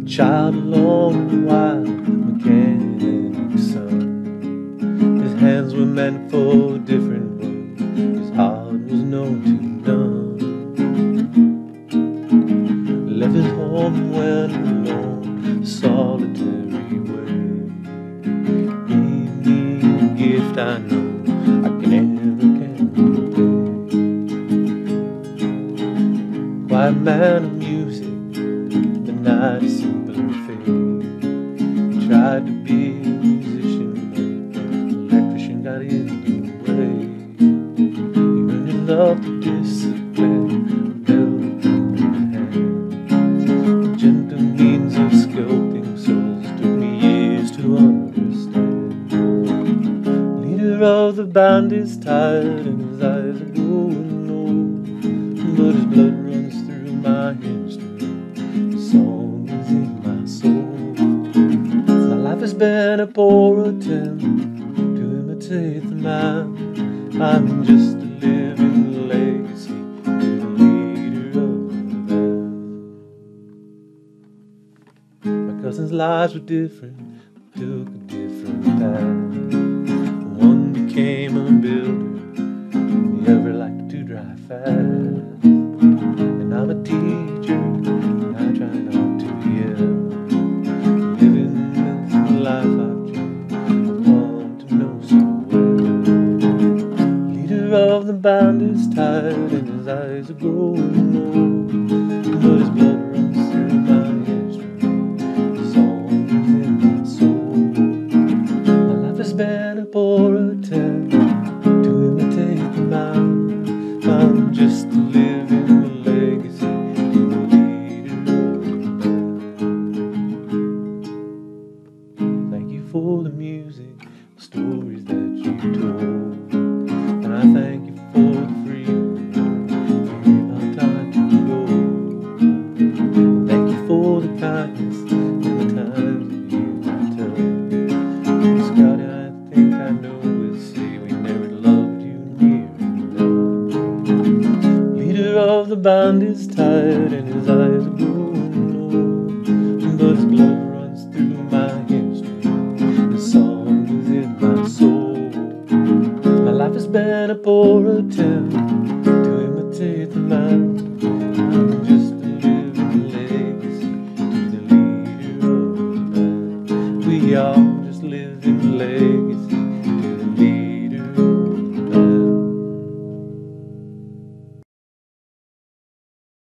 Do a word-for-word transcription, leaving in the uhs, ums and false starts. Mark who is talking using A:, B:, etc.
A: child along the wild mechanic's son. His hands were meant for different work, his heart was known to none. Left his home and went alone, solitary way. Gave me a gift I know I can never can repay. Quiet man of music, the night is simpler fate. He tried to be a musician, but the electrician got in the way. He learned to love the discipline, built in the hand. The gentle means of sculpting souls took me years to understand. Leader of the band is tired and his eyes are growing old, but his blood runs through my instrument. The song is in my soul. My life has been a poor attempt to imitate the man. I'm just a living legacy to the leader of the band. My cousins' lives were different, took a different path. One became a builder, the other liked to drive fast. And I'm a teacher, and I try not to yell. Living this life I've dreamed, I've come to know so well. Leader of the band is tired, and his eyes are growing old, but his blood runs through my instrument. The song is in my soul. My life has been a poor attempt to imitate the man. I'm just a living legacy to the leader of the band. Thank you for the music, the stories that you told, and I thank you for the freedom you gave our time to go. Thank you for the kindness and the times that you have told. Scotty, I think I know we'll see we never loved you near enough. Leader of the band is tired and his eyes are growing old, but his blood runs through my instrument. The song is in my soul. My life has been a poor attempt to imitate the man.